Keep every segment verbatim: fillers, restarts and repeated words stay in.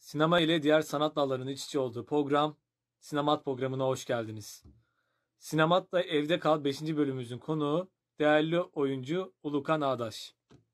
Sinema ile diğer sanat dallarının iç içe olduğu program Sinemat programına hoş geldiniz. Sinemat'ta Evde Kal beşinci bölümümüzün konuğu değerli oyuncu Ulukan Ağdaş.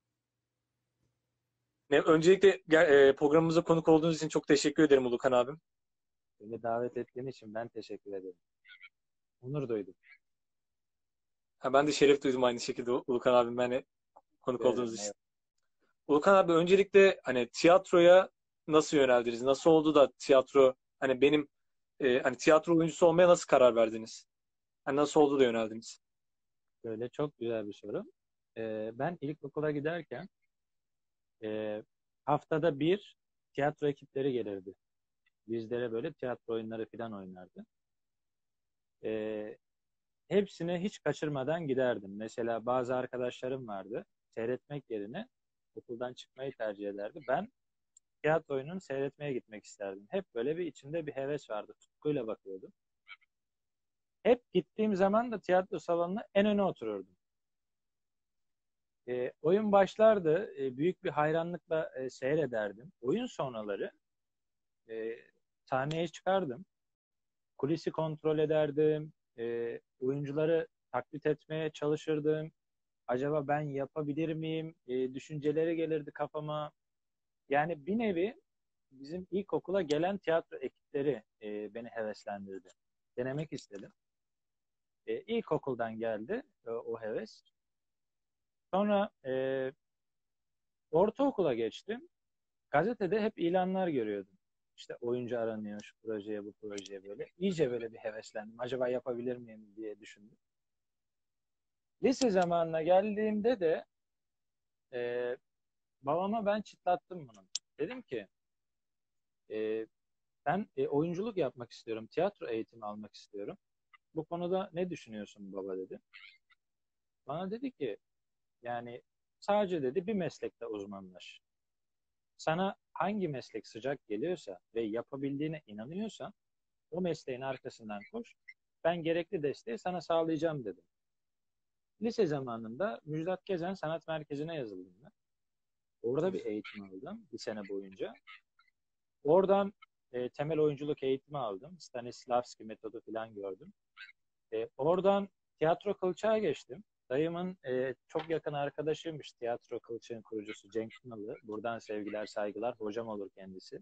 Ne- Öncelikle gel- e, programımıza konuk olduğunuz için çok teşekkür ederim Ulukan abim. Beni davet ettiğin için ben teşekkür ederim. Onur duydum. Ha, ben de şeref duydum aynı şekilde Ulukan abim benle konuk Teşekkür olduğunuz ederim. için. Evet. Ulukan abi öncelikle hani tiyatroya nasıl yöneldiniz? Nasıl oldu da tiyatro hani benim e, hani tiyatro oyuncusu olmaya nasıl karar verdiniz? Hani nasıl oldu da yöneldiniz? Böyle çok güzel bir soru. Ee, ben ilkokula giderken e, haftada bir tiyatro ekipleri gelirdi. Bizlere böyle tiyatro oyunları falan oynardı. Ee, Hepsine hiç kaçırmadan giderdim. Mesela bazı arkadaşlarım vardı. Seyretmek yerine okuldan çıkmayı tercih ederdi. Ben tiyatro oyununu seyretmeye gitmek isterdim. Hep böyle bir içimde bir heves vardı. Tutkuyla bakıyordum. Hep gittiğim zaman da tiyatro salonuna en öne otururdum. E, oyun başlardı. E, büyük bir hayranlıkla e, seyrederdim. Oyun sonraları e, sahneye çıkardım. Kulisi kontrol ederdim. E, oyuncuları taklit etmeye çalışırdım. Acaba ben yapabilir miyim? E, düşünceleri gelirdi kafama. Yani bir nevi bizim ilkokula gelen tiyatro ekipleri e, beni heveslendirdi. Denemek istedim. E, ilkokuldan geldi e, o heves. Sonra e, ortaokula geçtim. Gazetede hep ilanlar görüyordum. İşte oyuncu aranıyor şu projeye bu projeye böyle. İyice böyle bir heveslendim. Acaba yapabilir miyim diye düşündüm. Lise zamanına geldiğimde de e, babama ben çıtlattım bunu. Dedim ki e, ben e, oyunculuk yapmak istiyorum. Tiyatro eğitimi almak istiyorum. Bu konuda ne düşünüyorsun baba dedi. Bana dedi ki yani sadece dedi bir meslekte uzmanlaş. Sana hangi meslek sıcak geliyorsa ve yapabildiğine inanıyorsan o mesleğin arkasından koş. Ben gerekli desteği sana sağlayacağım dedim. Lise zamanında Müjdat Gezen Sanat Merkezi'ne yazıldım ben. Orada bir eğitim aldım bir sene boyunca. Oradan e, temel oyunculuk eğitimi aldım. Stanislavski metodu falan gördüm. E, oradan tiyatro kılçığa geçtim. Dayımın e, çok yakın arkadaşıymış tiyatro kılçığın kurucusu Cenk Kınalı. Buradan sevgiler saygılar. Hocam olur kendisi.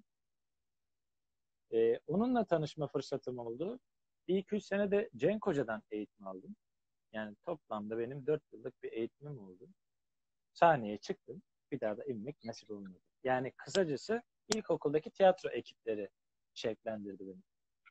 E, onunla tanışma fırsatım oldu. Bir iki üç sene de Cenk Hoca'dan eğitim aldım. Yani toplamda benim dört yıllık bir eğitimim oldu. Sahneye çıktım. Bir daha da inmek nasip olmadı. Yani kısacası ilkokuldaki tiyatro ekipleri şevklendirdi beni.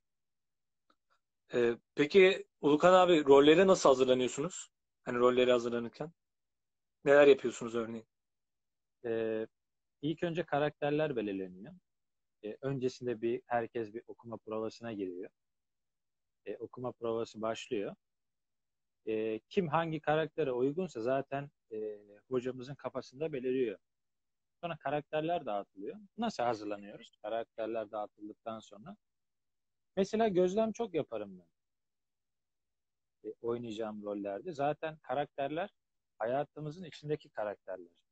Ee, peki Ulukan abi rollere nasıl hazırlanıyorsunuz? Hani rollere hazırlanırken neler yapıyorsunuz örneğin? Ee, ilk önce karakterler belirleniyor. Ee, öncesinde bir herkes bir okuma provasına giriyor. Ee, okuma provası başlıyor. Ee, kim hangi karaktere uygunsa zaten e, hocamızın kafasında beliriyor. Sonra karakterler dağıtılıyor. Nasıl hazırlanıyoruz? Karakterler dağıtıldıktan sonra. Mesela gözlem çok yaparım ben. E, oynayacağım rollerde. Zaten karakterler hayatımızın içindeki karakterler.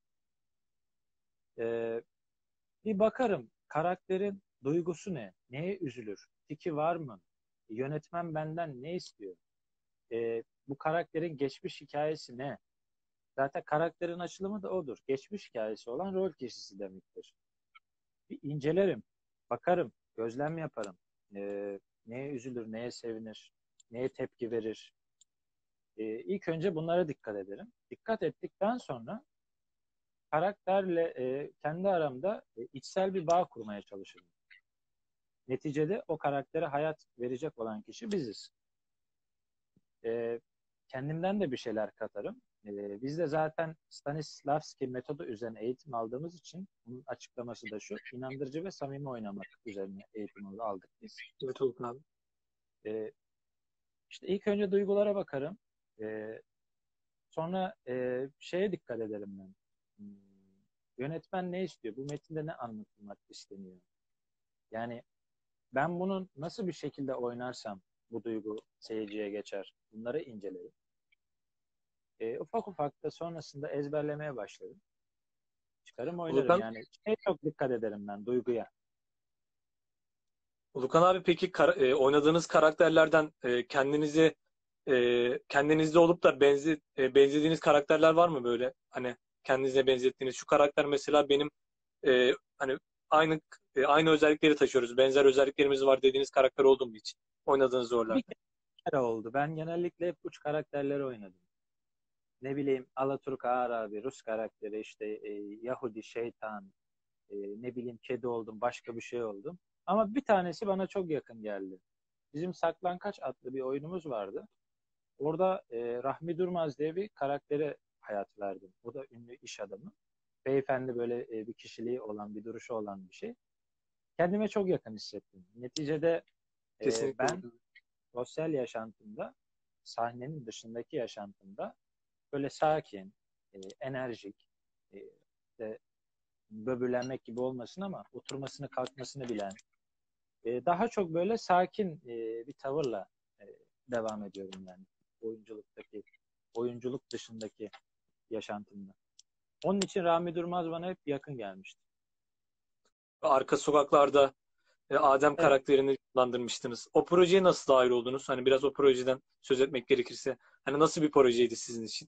E, Bir bakarım karakterin duygusu ne? Neye üzülür? Tiki var mı? Yönetmen benden ne istiyor? E, bu karakterin geçmiş hikayesi ne? Zaten karakterin açılımı da odur. Geçmiş hikayesi olan rol kişisi demektir. Bir incelerim, bakarım, gözlem yaparım. E, neye üzülür, neye sevinir, neye tepki verir? E, ilk önce bunlara dikkat ederim. Dikkat ettikten sonra karakterle e, kendi aramda e, içsel bir bağ kurmaya çalışırım. Neticede o karaktere hayat verecek olan kişi biziz. E, Kendimden de bir şeyler katarım. E, biz de zaten Stanislavski metodu üzerine eğitim aldığımız için bunun açıklaması da şu, inandırıcı ve samimi oynamak üzerine eğitim aldık biz. Evet Ulukan abi. E, işte ilk önce duygulara bakarım. E, Sonra e, şeye dikkat ederim ben. Hmm, Yönetmen ne istiyor? Bu metinde ne anlatılmak isteniyor? Yani ben bunu nasıl bir şekilde oynarsam bu duygu seyirciye geçer. Bunları incelerim. E, ufak ufak da sonrasında ezberlemeye başladım. Çıkarım oynarım. Ulukan, Yani şeye çok dikkat ederim ben duyguya. Ulukan abi peki kar- e, oynadığınız karakterlerden e, kendinizi e, kendinizde olup da benze, e, benzediğiniz karakterler var mı böyle? Hani kendinize benzettiğiniz şu karakter mesela benim e, hani aynı e, aynı özellikleri taşıyoruz. Benzer özelliklerimiz var dediğiniz karakter oldu mu hiç? Oynadığınız Bir rollerde. kere oldu. Ben genellikle hep uç karakterleri oynadım. Ne bileyim Alaturka Arabi, Rus karakteri işte e, Yahudi, şeytan, e, ne bileyim kedi oldum, başka bir şey oldum. Ama bir tanesi bana çok yakın geldi. Bizim Saklankaç adlı bir oyunumuz vardı. Orada e, Rahmi Durmaz diye bir karaktere hayat verdim. O da ünlü iş adamı. Beyefendi böyle e, bir kişiliği olan, bir duruşu olan bir şey. Kendime çok yakın hissettim. Neticede e, Kesinlikle ben Ulukan. sosyal yaşantımda, sahnenin dışındaki yaşantımda böyle sakin, e, enerjik, e, işte böbürlenmek gibi olmasın ama oturmasını kalkmasını bilen, e, daha çok böyle sakin e, bir tavırla e, devam ediyorum yani oyunculuktaki, oyunculuk dışındaki yaşantımda. Onun için Rami Durmaz bana hep yakın gelmişti. Arka sokaklarda e, Adem Evet, karakterini canlandırmıştınız. O projeye nasıl dahil oldunuz? Hani biraz o projeden söz etmek gerekirse. Hani nasıl bir projeydi sizin için?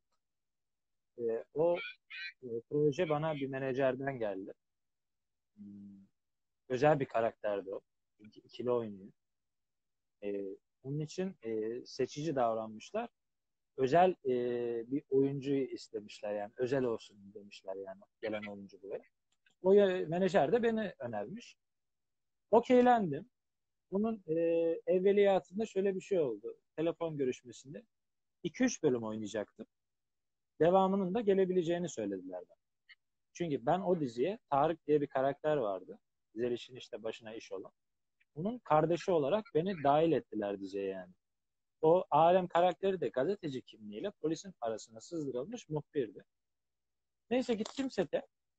e, o e, proje bana bir menajerden geldi. Hmm, özel bir karakterdi o. Çünkü ikili oynuyor. E, onun için e, seçici davranmışlar. Özel e, bir oyuncuyu istemişler yani. Özel olsun demişler yani gelen oyuncu buraya. O ya- menajer de beni önermiş. Okeylendim. Bunun e, evveliyatında şöyle bir şey oldu. Telefon görüşmesinde iki üç bölüm oynayacaktım. Devamının da gelebileceğini söylediler bana. Çünkü ben o diziye Tarık diye bir karakter vardı. Zeliş'in işte başına iş olan. Bunun kardeşi olarak beni dahil ettiler diziye yani. O Alem karakteri de gazeteci kimliğiyle polisin arasına sızdırılmış muhbirdi. Neyse gittim sete.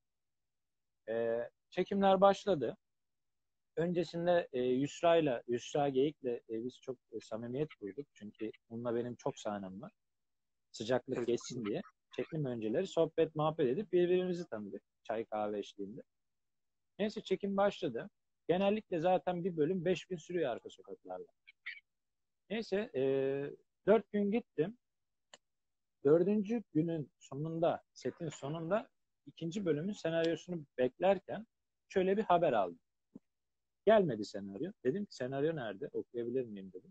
Ee, çekimler başladı. Öncesinde e, Yusra'yla, Yusra Geyik'le e, biz çok e, samimiyet kurduk. Çünkü onunla benim çok sahnem var. Sıcaklık Evet. geçsin diye. Çekim önceleri sohbet muhabbet edip birbirimizi tanıdık. Çay kahve eşliğinde. Neyse çekim başladı. Genellikle zaten bir bölüm beş gün sürüyor arka sokaklarda. Neyse e, dört gün gittim. Dördüncü günün sonunda, setin sonunda ikinci bölümün senaryosunu beklerken şöyle bir haber aldım. Gelmedi senaryo. Dedim ki senaryo nerede? Okuyabilir miyim dedim.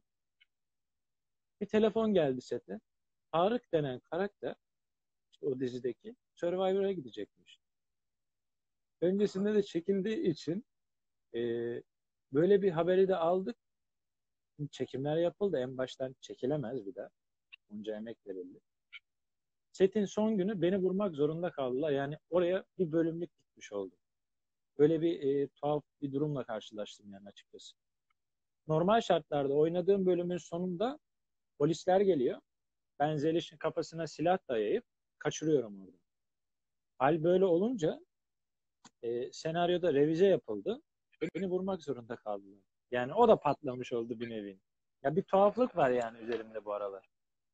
Bir telefon geldi sete. Tarık denen karakter işte o dizideki Survivor'a gidecekmiş. Öncesinde de çekildiği için e, böyle bir haberi de aldık. Çekimler yapıldı. En baştan çekilemez bir daha. Onca emek verildi. Setin son günü beni vurmak zorunda kaldılar. Yani oraya bir bölümlük gitmiş oldum. Böyle bir e, tuhaf bir durumla karşılaştım yani açıkçası. Normal şartlarda oynadığım bölümün sonunda polisler geliyor. Ben Zeliş'in kafasına silah dayayıp kaçırıyorum orada. Hal böyle olunca e, senaryoda revize yapıldı. Beni vurmak zorunda kaldılar. Yani o da patlamış oldu bir nevi. Ya bir tuhaflık var yani üzerimde bu aralar.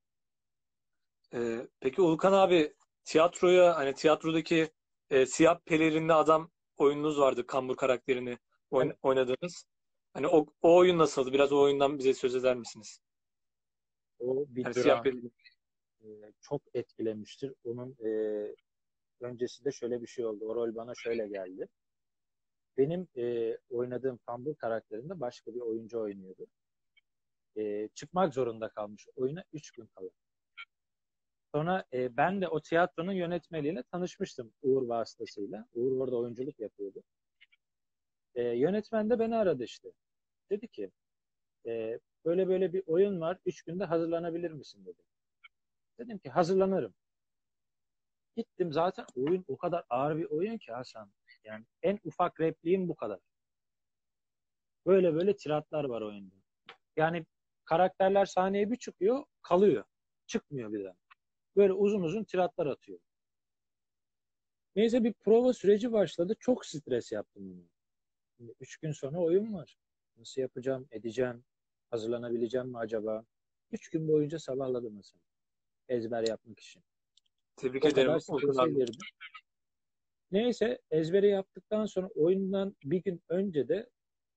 Ee, peki Ulukan abi tiyatroya hani tiyatrodaki e, siyah pelerinli adam oyununuz vardı. Kambur karakterini oyn- Evet. oynadınız. Hani o, o oyun nasıldı? Biraz o oyundan bize söz eder misiniz? O bir Hani siyah dram pelerinli. e, çok etkilemiştir. Onun e, öncesinde şöyle bir şey oldu. O rol bana şöyle geldi. Benim e, oynadığım Kambur karakterinde başka bir oyuncu oynuyordu. E, çıkmak zorunda kalmış oyuna üç gün kala. Sonra e, ben de o tiyatronun yönetmeliğiyle tanışmıştım Uğur vasıtasıyla. Uğur orada oyunculuk yapıyordu. E, yönetmen de beni aradı işte. Dedi ki e, böyle böyle bir oyun var. Üç günde hazırlanabilir misin dedi. Dedim ki hazırlanırım. Gittim zaten oyun o kadar ağır bir oyun ki Hasan. Yani en ufak repliğim bu kadar. Böyle böyle tiratlar var oyunda. Yani karakterler sahneye bir çıkıyor, kalıyor. Çıkmıyor bir daha. Böyle uzun uzun tiratlar atıyor. Neyse bir prova süreci başladı. Çok stres yaptım onu. Şimdi üç gün sonra oyun var. Nasıl yapacağım, edeceğim, hazırlanabileceğim mi acaba? Üç gün boyunca sabahladım mesela. Ezber yapmak için. Tebrik O kadar ederim Ulukan strese abi. girdim. Neyse ezberi yaptıktan sonra oyundan bir gün önce de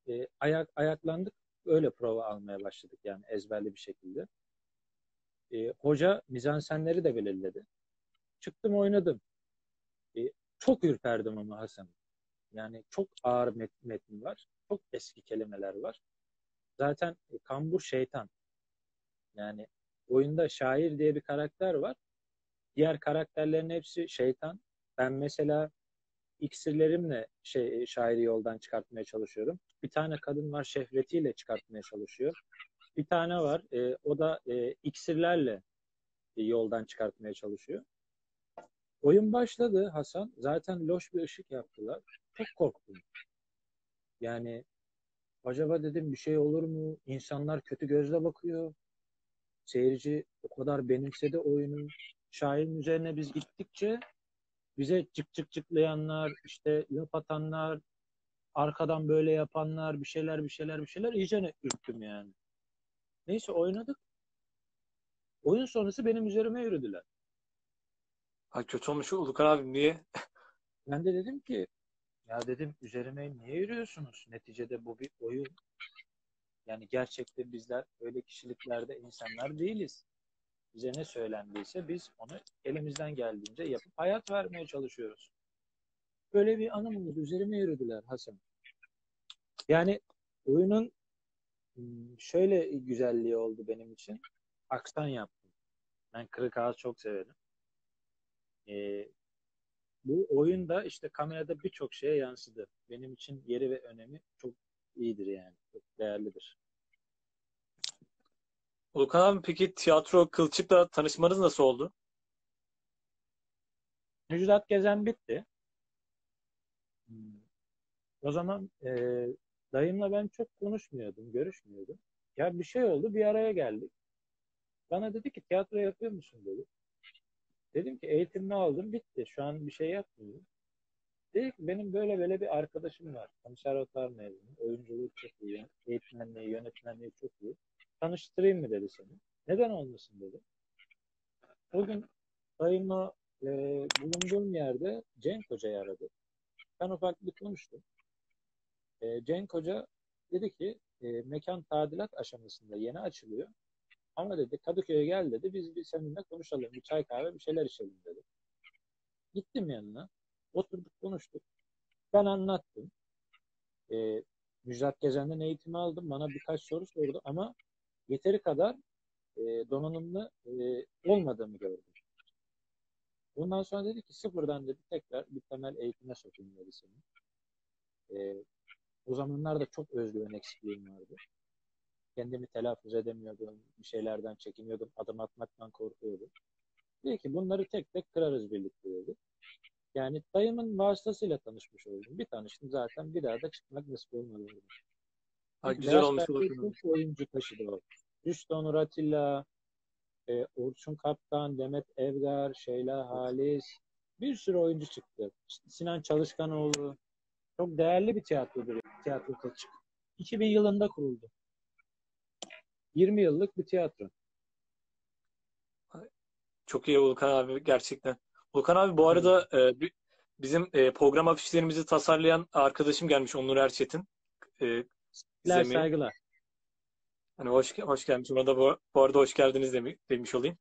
e, ayak ayaklandık. Öyle prova almaya başladık yani ezberli bir şekilde. E, hoca mizansenleri de belirledi. Çıktım oynadım. E, Çok ürperdim ama Hasan. Yani çok ağır met metni var. Çok eski kelimeler var. Zaten e, kambur şeytan. Yani oyunda şair diye bir karakter var. Diğer karakterlerin hepsi şeytan. Ben mesela iksirlerimle şey, şairi yoldan çıkartmaya çalışıyorum. Bir tane kadın var şehvetiyle çıkartmaya çalışıyor. Bir tane var e, o da e, iksirlerle e, yoldan çıkartmaya çalışıyor. Oyun başladı Hasan. Zaten loş bir ışık yaptılar. Çok korktum. Yani acaba dedim bir şey olur mu? İnsanlar kötü gözle bakıyor. Seyirci o kadar benimsedi oyunu. Şairin üzerine biz gittikçe bize cık cık cıklayanlar, işte laf atanlar, arkadan böyle yapanlar, bir şeyler bir şeyler bir şeyler iyice ürktüm yani. Neyse oynadık. Oyun sonrası benim üzerime yürüdüler. Ha, kötü olmuş Ulukan abi, niye? Ben de dedim ki ya dedim üzerime niye yürüyorsunuz? Neticede bu bir oyun. Yani gerçekte bizler öyle kişiliklerde insanlar değiliz. Bize ne söylendiyse biz onu elimizden geldiğince yapıp hayat vermeye çalışıyoruz. Böyle bir anım oldu. Üzerime yürüdüler Hasan. Yani oyunun hmm, şöyle güzelliği oldu benim için. Aksan yaptım. Ben kırık ağız çok severim. Ee, Bu oyunda işte kamerada birçok şeye yansıdı. Benim için yeri ve önemi çok iyidir yani. Çok değerlidir. Ulukan abi, peki tiyatro Kılçık'la tanışmanız nasıl oldu? Müjdat Gezen bitti. Hmm. O zaman e, dayımla ben çok konuşmuyordum, görüşmüyordum. Ya bir şey oldu, bir araya geldik. Bana dedi ki tiyatro yapıyor musun dedi. Dedim ki eğitimini aldım, bitti. Şu an bir şey yapmıyorum. Dedi ki benim böyle böyle bir arkadaşım var. Konservatuvar mezunu. Oyunculuğu çok iyi. Eğitmenliği, yönetmenliği çok iyi. Tanıştırayım mı dedi seni. Neden olmasın dedi. Bugün dayımla e, bulunduğum yerde Cenk Hoca'yı aradı. Ben ufak bir konuştum. E, Cenk Hoca dedi ki e, mekan tadilat aşamasında yeni açılıyor. Ama dedi Kadıköy'e gel dedi. Biz bir seninle konuşalım. Bir çay kahve bir şeyler içelim dedi. Gittim yanına. Oturduk konuştuk. Ben anlattım. E, Müjdat Gezen'den eğitimi aldım. Bana birkaç soru sordu ama yeteri kadar e, donanımlı e, olmadığımı gördüm. Ondan sonra dedi ki sıfırdan dedi tekrar bir temel eğitime sokayım dedi seni. E, O zamanlarda çok özgüven eksikliğim vardı. Kendimi telaffuz edemiyordum. Bir şeylerden çekiniyordum. Adım atmaktan korkuyordum. Dedi ki bunları tek tek kırarız birlikte dedi. Yani dayımın vasıtasıyla tanışmış oldum. Bir tanıştım zaten bir daha da çıkmak nasip olmadı. Ha, Çünkü güzel Beyaz olmuş Perde'yi Ulukan çok abi. oyuncu taşıdı o. Rüştü Onur Atilla, e, Orçun Kaptan, Demet Evgar, Şeyla Halis. Bir sürü oyuncu çıktı. İşte Sinan Çalışkanoğlu. Çok değerli bir tiyatrodur. Tiyatro Kılçık. iki bin yılında kuruldu. yirmi yıllık bir tiyatro. Çok iyi Ulukan abi, gerçekten. Ulukan abi, bu arada e, bi- bizim e, program afişlerimizi tasarlayan arkadaşım gelmiş, Onur Erçetin. E, Saygılar izlemeyi. saygılar. Hani hoş, hoş gelmiş. Ona da bu, bu arada hoş geldiniz demi- demiş olayım.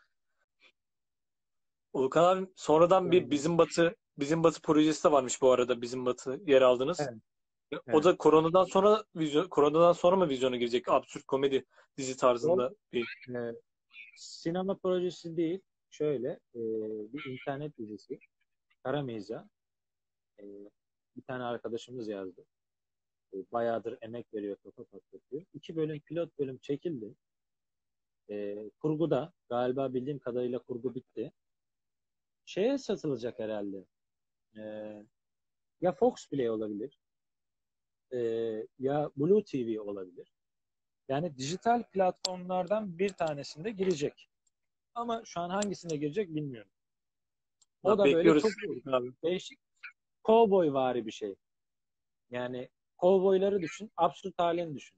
Ulukan abi, sonradan bir Yani, Bizim Batı Bizim Batı projesi de varmış bu arada. Bizim Batı yer aldınız. evet, O evet. da koronadan sonra vizyon, koronadan sonra mı vizyona girecek? Absürt komedi dizi O tarzında bir. e, sinema projesi değil. Şöyle e, bir internet dizisi. Kara Mizah. E, Bir tane arkadaşımız yazdı. E, bayağıdır emek veriyor, kafa patlatıyor. İki bölüm, pilot bölüm çekildi. E, kurguda. Galiba bildiğim kadarıyla kurgu bitti. Şeye satılacak herhalde. E, Ya Fox Play olabilir. E, Ya Blue T V olabilir. Yani dijital platformlardan bir tanesinde girecek. Ama şu an hangisine girecek bilmiyorum. O Ha, da böyle bekliyoruz çok Ulukan abi. değişik kovboy vari bir şey. Yani kovboyları düşün, absürt halini düşün.